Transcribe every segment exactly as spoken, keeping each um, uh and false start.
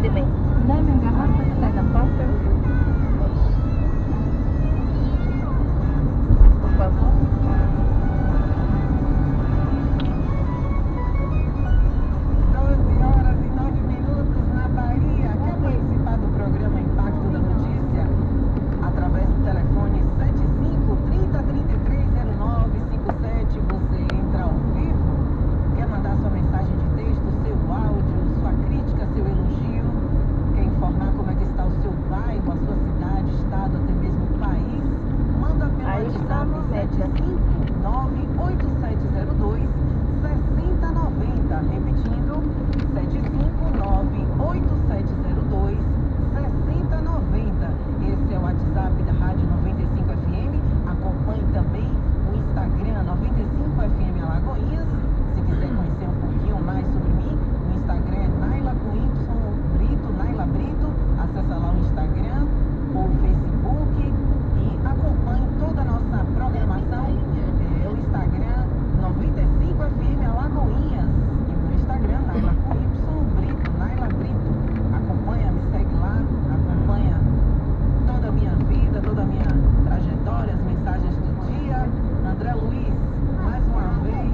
delay. Dá-me uma garrafa que sai da porta. Por favor. doze horas e nove minutos na Bahia. Quer participar do programa Impacto da Notícia? Através do telefone sete cinco, trinta, trinta e três, zero nove cinco sete, você entra ao vivo. Quer mandar sua mensagem de texto, seu áudio, sua crítica, seu elogio? Quer informar como é que está o seu bairro, a sua cidade, estado, até mesmo o país? Manda pelo Aí está no WhatsApp Meta. sete cinco, nove oito sete zero dois, seis zero nove zero. Repetindo, sete cinco, nove oito sete zero dois, seis zero nove zero. Esse é o WhatsApp da Rádio noventa e cinco F M. Acompanhe também o Instagram noventa e cinco F M Alagoinhas. Se quiser conhecer um pouquinho mais sobre mim, o Instagram é Naila com Y Brito, Naila Brito. Acessa lá o Instagram ou o Facebook e acompanhe toda a nossa programação. É o Instagram noventa e cinco F M Alagoinhas. E no Instagram, Naila com Y Brito, Naila Brito. Acompanha, me segue lá, acompanha toda a minha vida, toda a minha trajetória, as mensagens do dia. André Luiz, mais uma vez.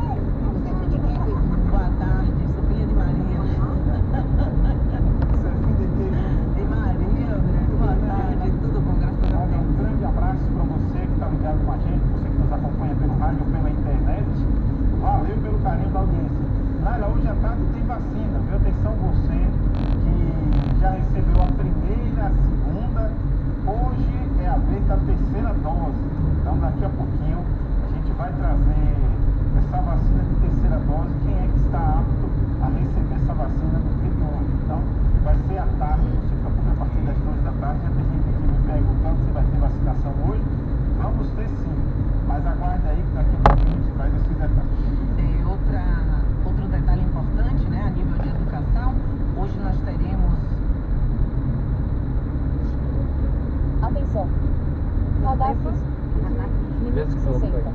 Boa tarde, sou filha de Maria. Você é filho de quem? De Maria, André. Boa tarde, tudo bom, graças a Olha, um Deus. grande abraço para você que está ligado com a gente, você que nos acompanha pelo rádio ou pela internet. Valeu pelo carinho da audiência. Naila, hoje à tarde tem vacina, viu? Atenção você que já recebeu a primeira, a segunda. Hoje é a vez da terceira dose. Então daqui a pouquinho a gente vai trazer essa vacina de terceira dose. Quem é que está apto a receber essa vacina no dia de hoje? Então vai ser à tarde, não sei porque a partir das duas da tarde já tem gente aqui me perguntando se vai ter vacinação hoje. Vamos ter sim, mas aguarde aí que daqui a pouquinho a gente traz esse detalhe. É, outra, outro detalhe importante, né, a nível de educação, hoje nós teremos. Atenção. Cadastro minutos e sessenta.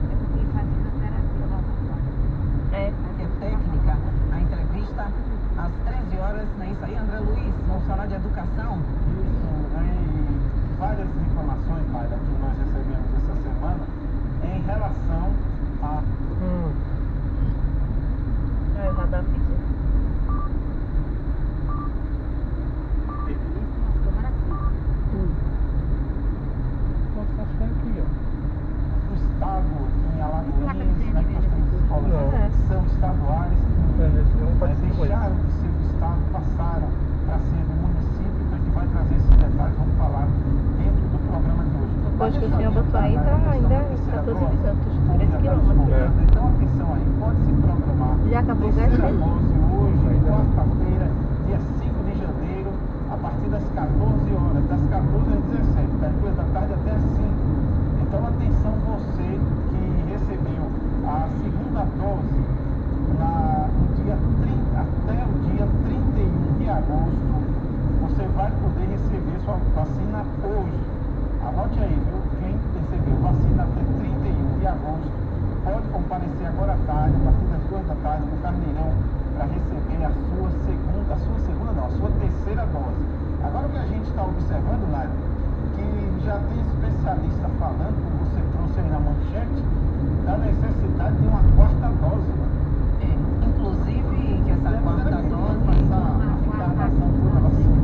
É. Que é técnica, a entrevista às treze horas, não é isso aí, André Luiz? Vamos falar de educação? Isso, né? E várias reclamações, Mayra, que nós recebemos essa semana em relação a Hum. É, o radar físico. o estado em Alagoinhas, né, que nós temos escolas Não. que são estaduais, É, nesse não que pode né, ser coisa. deixaram de ser do estado, passaram para ser do município. Então a gente vai trazer esses detalhes, vamos falar dentro do programa de hoje. O posto que o Mas senhor deixa eu botou aí adiantar, tá né, ainda a questão da terceira quatorze dose, quilômetros, o povo três já tá quilômetros. desconfiando. Então atenção aí, pode se programar. Já acabou o Terceira gás, né? dose hoje, quarta-feira, dia cinco de janeiro, a partir das quatorze horas, das quatorze às dezessete, das duas da tarde até às cinco. Então atenção você que recebeu a segunda dose na, no dia trinta, até o dia trinta e um de agosto, você vai poder receber sua vacina hoje. Anote aí, viu? Quem recebeu vacina até trinta e um de agosto pode comparecer agora à tarde, a partir das duas da tarde, no Carneirão, para receber a sua segunda, a sua segunda não, a sua terceira dose. Agora o que a gente está observando, Naira, que já tem especialista falando, como você trouxe aí na manchete, da necessidade de uma quarta dose, né? É, inclusive que essa quarta dose. Passar a encarnação toda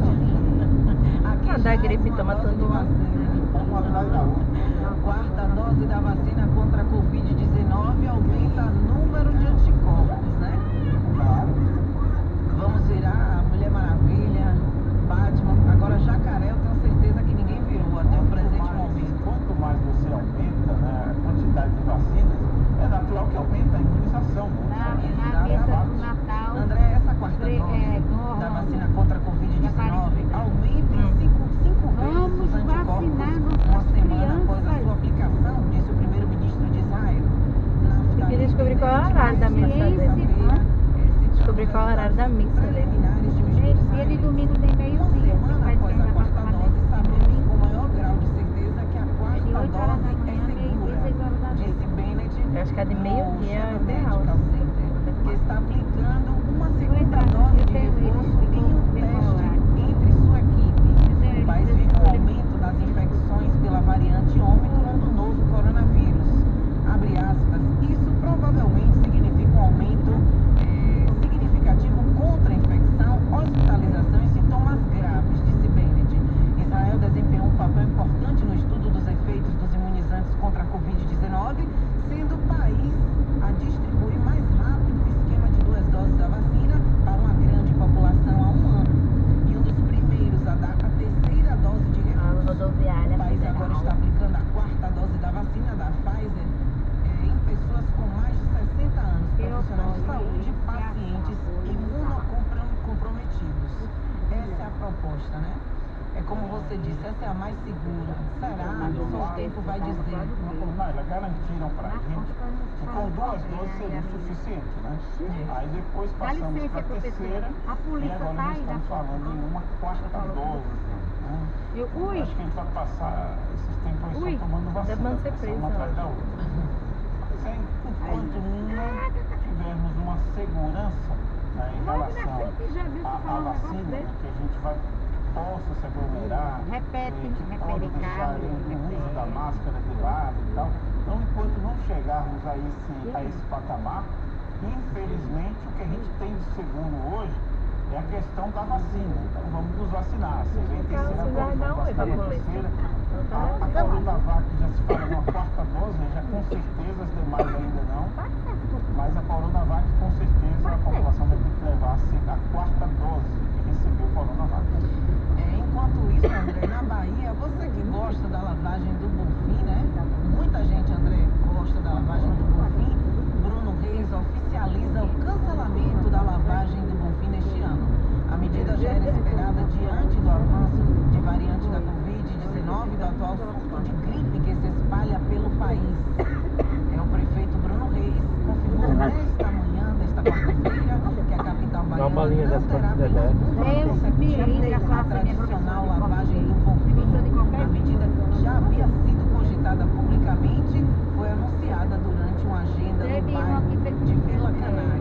vacinada. Aqui Ah, já da é gripe uma toma dose todo de mundo. vacina. Uma atrás da outra. A quarta dose da vacina contra a covid dezenove aumenta o número de anticorpos, né? Claro. Vamos virar a Mulher Maravilha, Batman. Agora Jacaré eu tenho certeza que ninguém virou até o presente momento. Quanto mais você aumenta, né, a quantidade de vacinas, é natural que aumenta a imunização. Na, Né? na mesa Exato. do Natal. André, essa quarta Tre- dose é, da no- vacina contra a covid dezenove Aparecida. aumenta em Hum. cinco, cinco vezes Vamos os anticorpos vacinar uma nossas semana após a crianças. sua aplicação, disse o primeiro-ministro de Israel. Tem que descobrir qual é o horário da missa dele. Descobrir qual é o horário da missa dele. Dia de domingo tem meio-dia. Uma semana Vai após ter a na quarta quarta dose, sabemos com maior grau de certeza que a de quarta oito horas da dose manhã, é meio-dia e seis segura, horas da noite. disse Bennett, Eu acho que a de no meio-dia é Chevron ideal. Medical Center, que está aplicando uma segunda entrar no dose de Twitter, reforço em um ficou teste saúde pacientes imunocomprometidos. Essa é a proposta, né? É como você disse, essa é a mais segura. Será? Só o tempo vai dizer. Naila, garantiram pra gente que com duas doses seria o suficiente, né? Aí depois passamos para a terceira e agora nós estamos falando em uma quarta dose. Né? Eu, ui, Acho que a gente vai passar esses tempos Ui, só tomando vacina, deve ser passando presa. uma atrás da outra. Mas é, enquanto não tivermos uma segurança, né, em relação à à vacina, né, que a gente vai possa se aglomerar, Repete, eh, que repete, pode deixar Ricardo, o uso repete. da máscara de lado e tal. Então, enquanto não chegarmos a esse, a esse patamar, infelizmente o que a gente tem de seguro hoje é a questão da vacina. Então vamos nos vacinar. Se vem terceira dose, vamos vacinar na terceira. A, a Coronavac já se fala numa quarta dose, né? Já com certeza, as demais ainda não. Mas a Coronavac, com certeza, a população vai ter que levar a quarta dose que recebeu a Coronavac. É, enquanto isso, André, na Bahia, você que gosta da lavagem do Bonfim, né? Muita gente, André, gosta da lavagem do Bonfim. Bruno Reis oficializa o cancelamento da lavagem do Bonfim neste ano. A medida já era esperada diante do avanço de variante da covid dezenove e do atual surto de gripe que se espalha pelo país. É, o prefeito Bruno Reis confirmou nesta manhã, desta quarta-feira, que a capital baiana não terá pelo segundo ano consecutivo a tradicional lavagem do Bonfim. A medida que já havia sido cogitada publicamente foi anunciada durante uma agenda no bairro de Vila Canária.